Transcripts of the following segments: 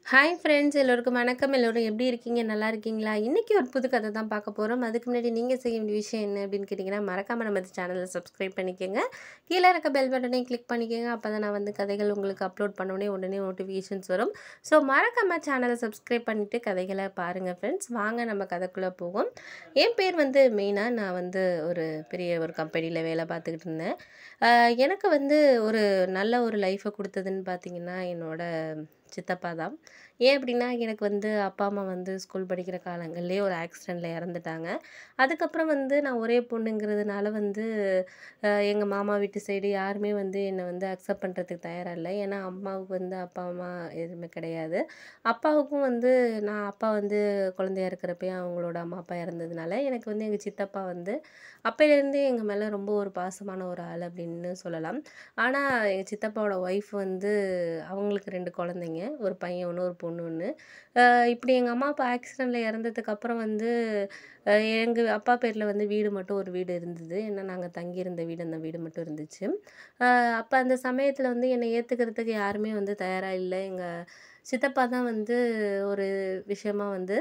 Hi friends எல்லோருக்கும் வணக்கம். எல்லோரும் எப்படி இருக்கீங்க? நல்லா இருக்கீங்களா? இன்றைக்கி ஒரு புது கதை தான் பார்க்க போகிறோம். அதுக்கு முன்னாடி நீங்கள் செய்ய வேண்டிய விஷயம் என்ன அப்படின்னு கேட்டிங்கன்னா, மறக்காமல் நம்ம சேனலை சப்ஸ்கிரைப் பண்ணிக்கோங்க. கீழே இருக்க பெல் பட்டனையும் கிளிக் பண்ணிக்கோங்க. அப்போ தான் நான் வந்து கதைகள் உங்களுக்கு அப்லோட் உடனே நோட்டிஃபிகேஷன்ஸ் வரும். ஸோ மறக்காமல் சேனலை சப்ஸ்கிரைப் பண்ணிவிட்டு கதைகளை பாருங்கள் ஃப்ரெண்ட்ஸ். வாங்க நம்ம கதைக்குள்ளே போவோம். என் பேர் வந்து மீனா. நான் வந்து ஒரு பெரிய ஒரு கம்பெனியில் வேலை பார்த்துக்கிட்டு இருந்தேன். எனக்கு வந்து ஒரு நல்ல ஒரு லைஃப்பை கொடுத்ததுன்னு பார்த்தீங்கன்னா, என்னோட சித்தப்பா தான். ஏன் அப்படின்னா, எனக்கு வந்து அப்பா, அம்மா வந்து ஸ்கூல் படிக்கிற காலங்கள்லேயே ஒரு ஆக்சிடெண்ட்டில் இறந்துட்டாங்க. அதுக்கப்புறம் வந்து நான் ஒரே பொண்ணுங்கிறதுனால வந்து எங்கள் மாமா வீட்டு சைடு யாருமே வந்து என்னை வந்து அக்செப்ட் பண்ணுறதுக்கு தயாராக இல்லை. ஏன்னா அம்மாவுக்கு வந்து அப்பா, அம்மா எதுவுமே கிடையாது. அப்பாவுக்கும் வந்து அப்பா வந்து குழந்தையா இருக்கிறப்பயே அவங்களோட அம்மா, அப்பா இறந்ததுனால எனக்கு வந்து எங்கள் சித்தப்பா வந்து அப்போலேருந்தே எங்கள் மேலே ரொம்ப ஒரு பாசமான ஒரு ஆள் அப்படின்னு சொல்லலாம். ஆனால் எங்கள் சித்தப்பாவோட ஒய்ஃப் வந்து அவங்களுக்கு 2 குழந்தைங்க. ஒரு பையன் ஒன்று, ஒரு பொண்ணு ஒன்று. இப்படி எங்கள் அம்மா, அப்பா ஆக்சிடெண்ட்டில் இறந்ததுக்கப்புறம் வந்து எங்க அப்பா பேரில் வந்து வீடு மட்டும் ஒரு வீடு இருந்தது. ஏன்னா நாங்கள் தங்கியிருந்த வீடு, அந்த வீடு மட்டும் இருந்துச்சு. அப்போ அந்த சமயத்தில் வந்து என்னை ஏற்றுக்கிறதுக்கு யாருமே வந்து தயாராக இல்ல. எங்க சித்தப்பா தான் வந்து ஒரு விஷயமா வந்து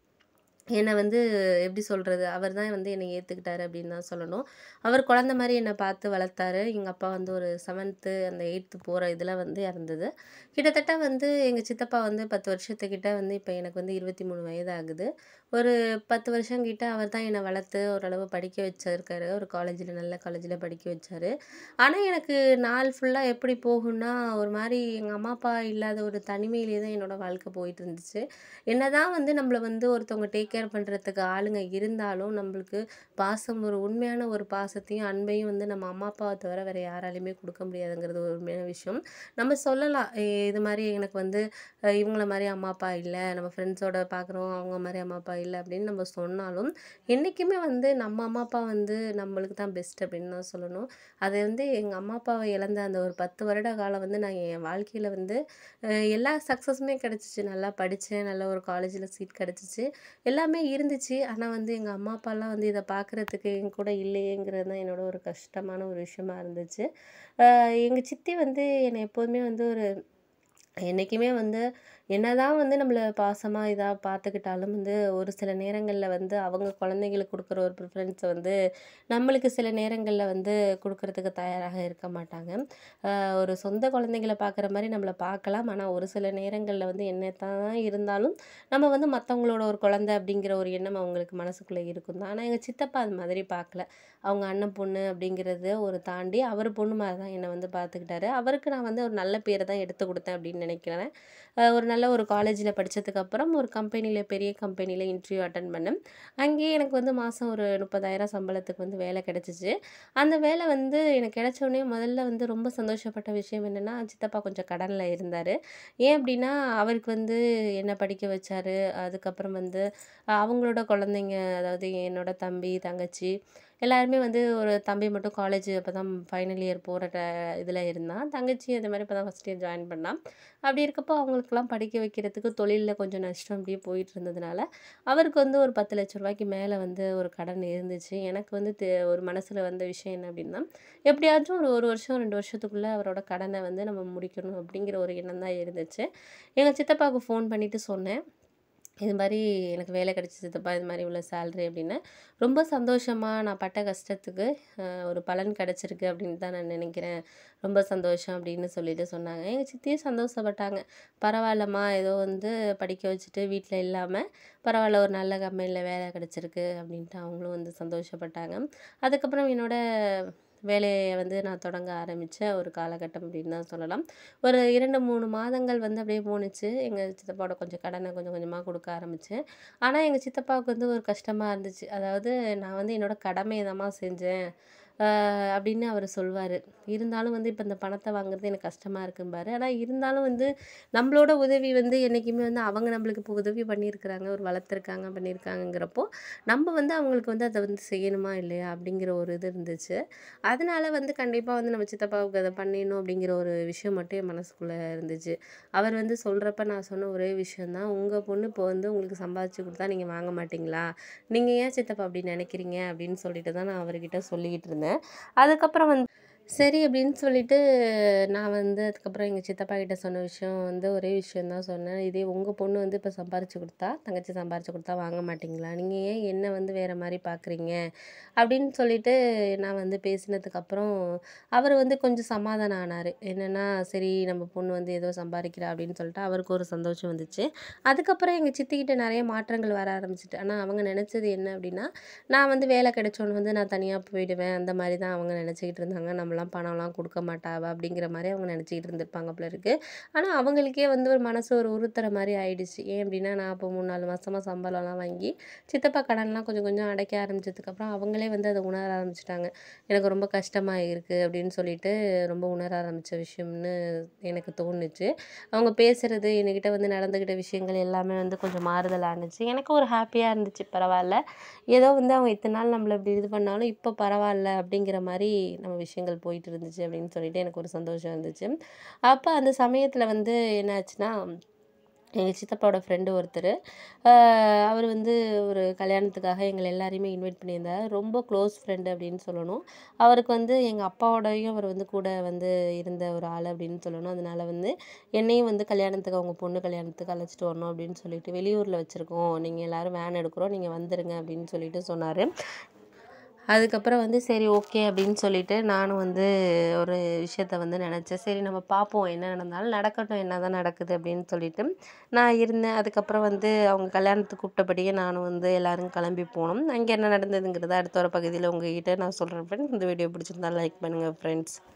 என்ன வந்து எப்படி சொல்றது? அவர் தான் வந்து என்னை ஏத்துக்கிட்டாரு அப்படின்னு தான் சொல்லணும். அவர் குழந்த மாரி என்ன பார்த்து வளர்த்தாரு. எங்க அப்பா வந்து ஒரு 7த் அந்த 8த் போற இதில வந்து இறந்தது. கிட்டத்தட்ட வந்து எங்க சித்தப்பா வந்து 10 வருஷத்துக்கிட்ட வந்து இப்ப எனக்கு வந்து 23 வயது ஆகுது. ஒரு 10 வருஷம் கிட்ட அவர் தான் என்ன வளர்த்து ஓரளவு படிக்க வச்சிருக்காரு. ஒரு காலேஜில நல்ல காலேஜில படிக்க வச்சாரு. ஆனா எனக்கு நாள் ஃபுல்லா எப்படி போகும்னா, ஒரு மாரி எங்க அம்மா, அப்பா இல்லாத ஒரு தனிமையிலேயே தான் என்னோட வாழ்க்கை போயிட்டு இருந்துச்சு. என்னதான் வந்து நம்மள வந்து ஒருத்தவங்க டேக் கேர் பண்ணுறதுக்கு ஆளுங்க இருந்தாலும், நம்மளுக்கு பாசம் ஒரு உண்மையான ஒரு பாசத்தையும், அன்பையும் வந்து நம்ம அம்மா, அப்பாவ தவிர வேற யாராலயுமே குடுக்க முடியாதுங்கிறது ஒரு உண்மையான விஷயம். நம்ம சொல்லலாம், இது மாரி எனக்கு வந்து இவங்கள மாரி அம்மா, அப்பா இல்ல. நம்ம ஃப்ரெண்ட்ஸோட பார்க்குறோம், அவங்க மாரி அம்மா, அப்பா இல்ல அப்படின்னு நம்ம சொன்னாலும், என்னைக்குமே வந்து நம்ம அம்மா, அப்பா வந்து நம்மளுக்கு தான் பெஸ்ட் அப்படின்னு தான் சொல்லணும். அது வந்து எங்க அம்மா, அப்பாவ இழந்த அந்த ஒரு 10 வருட காலம் வந்து நான் என் வாழ்க்கையில வந்து எல்லா சக்ஸஸுமே கிடைச்சிச்சு. நல்லா படிச்சேன். நல்ல ஒரு காலேஜில சீட் கிடைச்சிச்சு. எல்லாமே இருந்துச்சு. ஆனா வந்து எங்க அம்மா, அப்பாலாம் வந்து இத பார்க்குறதுக்கு என் கூட இல்லையேங்கிறது தான் என்னோட ஒரு கஷ்டமான ஒரு விஷயமா இருந்துச்சு. எங்க சித்தி வந்து என்னை எப்போதுமே வந்து ஒரு என்னைக்குமே வந்து என்னதான் வந்து நம்மள பாசமா இதா பார்த்துக்கிட்டாலும் வந்து ஒரு சில நேரங்கள்ல வந்து அவங்க குழந்தைங்களுக்கு குடுக்குற ஒரு ப்ரிஃபரன்ஸ வந்து நம்மளுக்கு சில நேரங்கள்ல வந்து குடுக்குறதுக்கு தயாராக இருக்க மாட்டாங்க. ஒரு சொந்த குழந்தைங்கள பார்க்குற மாரி நம்மள பார்க்கலாம். ஆனா ஒரு சில நேரங்கள்ல வந்து என்னதான் இருந்தாலும் நம்ம வந்து மத்தவங்களோட ஒரு குழந்தை அப்படிங்கிற ஒரு எண்ணம் அவங்களுக்கு மனசுக்குள்ள இருக்கும் தான். ஆனா எங்க சித்தப்பா அது மாதிரி பார்க்கல. அவங்க அண்ணன் பொண்ணு அப்படிங்கிறத ஒரு தாண்டி அவர் பொண்ணு மாரி தான் என்ன வந்து பார்த்துக்கிட்டாரு. அவருக்கு நான் வந்து ஒரு நல்ல பேர தான் எடுத்து குடுத்தேன் அப்படின்னு நினைக்கிறேன். ஒரு நல்ல ஒரு காலேஜில படிச்சதுக்கப்புறம் ஒரு கம்பெனியில பெரிய கம்பெனியில இன்டர்வியூ அட்டெண்ட் பண்ணேன். அங்கேயே எனக்கு வந்து மாசம் ஒரு 30,000 சம்பளத்துக்கு வந்து வேலை கிடைச்சிச்சு. அந்த வேலை வந்து எனக்கு கிடைச்சோனே முதல்ல வந்து ரொம்ப சந்தோஷப்பட்ட விஷயம் என்னன்னா, சித்தப்பா கொஞ்சம் கடன்ல இருந்தாரு. ஏன் அப்படின்னா, அவருக்கு வந்து என்ன படிக்க வச்சாரு. அதுக்கப்புறம் வந்து அவங்களோட குழந்தைங்க, அதாவது என்னோட தம்பி, தங்கச்சி எல்லாருமே வந்து ஒரு தம்பி மட்டும் காலேஜ் அப்பதான் ஃபைனல் இயர் போற இதில இருந்தான். தங்கச்சி அதே மாரி இப்பதான் ஃபர்ஸ்ட் இயர் ஜாயின் பண்ணா. அப்படி இருக்கப்போ அவங்களுக்கெல்லாம் படிக்க வைக்கிறதுக்கு தொழில்ல கொஞ்சம் நஷ்டம் அப்படியே போயிட்டு இருந்ததுனால, அவருக்கு வந்து ஒரு 10,00,000 மேல வந்து ஒரு கடன் இருந்துச்சு. எனக்கு வந்து ஒரு மனசுல வந்த விஷயம் என்ன அப்படின்னா, எப்படியாச்சும் ஒரு 1 வருஷம் 2 வருஷத்துக்குள்ள அவரோட கடன வந்து நம்ம முடிக்கணும் அப்படிங்கிற ஒரு எண்ணம் தான் இருந்துச்சு. எங்க சித்தப்பாவுக்கு ஃபோன் பண்ணிட்டு சொன்னேன். இது மாரி எனக்கு வேலை கிடைச்சிது சித்தப்பா. இது மாரி இவ்வளோ சேலரி அப்படின்னு. ரொம்ப சந்தோஷமா நான் பட்ட கஷ்டத்துக்கு ஒரு பலன் கிடைச்சிருக்கு அப்படின்னு தான் நான் நினைக்கிறேன். ரொம்ப சந்தோஷம் அப்படின்னு சொல்லிட்டு சொன்னாங்க. எங்க சித்தியும் சந்தோஷப்பட்டாங்க. பரவாயில்லம்மா ஏதோ வந்து படிக்க வச்சுட்டு வீட்ல இல்லாம, பரவாயில்ல ஒரு நல்ல கம்பெனில வேலை கிடைச்சிருக்கு அப்படின்ட்டு அவங்களும் வந்து சந்தோஷப்பட்டாங்க. அதுக்கப்புறம் என்னோட வேலைய வந்து நான் தொடங்க ஆரம்பிச்ச ஒரு காலகட்டம் அப்படின்னு தான் சொல்லலாம். ஒரு 2, 3 மாதங்கள் வந்து அப்படியே போணுச்சு. எங்க சித்தப்பாவோட கொஞ்சம் கடன கொஞ்சம் கொஞ்சமா குடுக்க ஆரம்பிச்சேன். ஆனா எங்க சித்தப்பாவுக்கு வந்து ஒரு கஷ்டமா இருந்துச்சு. அதாவது நான் வந்து என்னோட கடமைய தாம்மா செஞ்சேன். அப்படின்னு அவரு சொல்வாரு. இருந்தாலும் வந்து இப்ப இந்த பணத்த வாங்குறது எனக்கு கஷ்டமா இருக்கும்பாரு. ஆனா இருந்தாலும் வந்து நம்மளோட உதவி வந்து என்னைக்குமே வந்து அவங்க நம்மளுக்கு இப்போ உதவி பண்ணியிருக்கிறாங்க, ஒரு வளர்த்துருக்காங்க, பண்ணியிருக்காங்கங்கிறப்போ, நம்ம வந்து அவங்களுக்கு வந்து அத வந்து செய்யணுமா இல்லையா? அப்படிங்கிற ஒரு இது இருந்துச்சு. அதனால வந்து கண்டிப்பா வந்து நம்ம சித்தப்பாவுக்கு அத பண்ணிடணும் அப்படிங்கிற ஒரு விஷயம் மட்டும் என் மனசுக்குள்ள இருந்துச்சு. அவர் வந்து சொல்றப்ப நான் சொன்ன ஒரே விஷயம் தான், "உங்க பொண்ணு இப்போ வந்து உங்களுக்கு சம்பாதிச்சு குடுத்தா நீங்க வாங்க மாட்டீங்களா? நீங்க ஏன் சித்தப்பா அப்படி நினைக்கிறீங்க?" அப்படின்னு சொல்லிட்டு தான் நான் அவர்கிட்ட சொல்லிக்கிட்டு இருந்தேன். அதுக்கப்புறம் வந்து சரி அப்படின்னு சொல்லிட்டு நான் வந்து அதுக்கப்புறம் எங்கள் சித்தப்பா கிட்ட சொன்ன விஷயம் வந்து ஒரே விஷயம் தான் சொன்னேன். இதே உங்கள் பொண்ணு வந்து இப்போ சம்பாரிச்சு கொடுத்தா, தங்கச்சி சம்பாரிச்சு கொடுத்தா வாங்க மாட்டீங்களா? நீங்கள் ஏன் என்ன வந்து வேறு மாதிரி பார்க்குறீங்க? அப்படின்னு சொல்லிட்டு நான் வந்து பேசினதுக்கப்புறம் அவர் வந்து கொஞ்சம் சமாதானம் ஆனார். என்னென்னா சரி நம்ம பொண்ணு வந்து ஏதோ சம்பாதிக்கிறா அப்படின்னு சொல்லிட்டு அவருக்கு ஒரு சந்தோஷம் வந்துச்சு. அதுக்கப்புறம் எங்கள் சித்திக்கிட்ட நிறைய மாற்றங்கள் வர ஆரம்பிச்சிட்டு. ஆனால் அவங்க நினச்சது என்ன அப்படின்னா, நான் வந்து வேலை கிடைச்சோன்னு வந்து நான் தனியாக போயிடுவேன். அந்த மாதிரி தான் அவங்க நினச்சிக்கிட்டு இருந்தாங்க. நம்மலாம் பணம்லாம் கொடுக்க மாட்டா அவ அப்படிங்கிற மாதிரி அவங்க நினச்சிக்கிட்டு இருந்திருப்பாங்க போல இருக்கு. ஆனால் அவங்களுக்கே வந்து ஒரு மனசு ஒரு உறுத்துற மாதிரி ஆயிடுச்சு. ஏன் அப்படின்னா நான் இப்போ 3, 4 மாசமா சம்பளம்லாம் வாங்கி சித்தப்பா கடன்லாம் கொஞ்சம் கொஞ்சம் அடைக்க ஆரம்பிச்சதுக்கப்புறம் அவங்களே வந்து அதை உணர ஆரம்பிச்சுட்டாங்க. எனக்கு ரொம்ப கஷ்டமா இருக்கு அப்படின்னு சொல்லிட்டு ரொம்ப உணர ஆரம்பிச்ச விஷயம்னு எனக்கு தோணுச்சு. அவங்க பேசுறது என்கிட்ட வந்து நடந்துக்கிட்ட விஷயங்கள் எல்லாமே வந்து கொஞ்சம் மாறுதல் ஆனுச்சு. எனக்கு ஒரு ஹாப்பியாக இருந்துச்சு. பரவாயில்ல. ஏதோ வந்து அவங்க இத்தனை நாள் நம்மள இப்படி இது பண்ணாலும் இப்போ பரவாயில்ல அப்படிங்கிற மாதிரி நம்ம விஷயங்கள் போயிட்டு இருந்துச்சு அப்படின்னு சொல்லிட்டு எனக்கு ஒரு சந்தோஷம் இருந்துச்சு. அப்போ அந்த சமயத்தில் வந்து என்னாச்சுன்னா, எங்கள் சித்தப்பாவோட ஃப்ரெண்டு ஒருத்தர் அவர் வந்து ஒரு கல்யாணத்துக்காக எங்களை எல்லாரையுமே இன்வைட் பண்ணியிருந்தார். ரொம்ப க்ளோஸ் ஃப்ரெண்டு அப்படின்னு சொல்லணும். அவருக்கு வந்து எங்கள் அப்பாவோடையும் அவர் வந்து கூட வந்து இருந்த ஒரு ஆள் அப்படின்னு சொல்லணும். அதனால வந்து என்னையும் வந்து கல்யாணத்துக்கு அவங்க பொண்ணு கல்யாணத்துக்கு அழைச்சிட்டு வரணும் அப்படின்னு சொல்லிட்டு வெளியூரில் வச்சுருக்கோம். நீங்கள் எல்லோரும் வேன் எடுக்கிறோம். நீங்கள் வந்துருங்க அப்படின்னு சொல்லிட்டு சொன்னார். அதுக்கப்புறம் வந்து சரி ஓகே அப்படின்னு சொல்லிட்டு நானும் வந்து ஒரு விஷயத்த வந்து நினச்சேன். சரி நம்ம பார்ப்போம் என்ன நடந்தாலும் நடக்கட்டும் என்ன தான் நடக்குது அப்படின்னு சொல்லிட்டு நான் இருந்தேன். அதுக்கப்புறம் வந்து அவங்க கல்யாணத்துக்கு கூப்பிட்டபடியே நானும் வந்து எல்லோரும் கிளம்பி போனோம். அங்கே என்ன நடந்ததுங்கிறத அடுத்த ஒரு பகுதியில் உங்ககிட்ட நான் சொல்கிறேன் ஃப்ரெண்ட்ஸ். இந்த வீடியோ பிடிச்சிருந்தா லைக் பண்ணுங்கள் ஃப்ரெண்ட்ஸ்.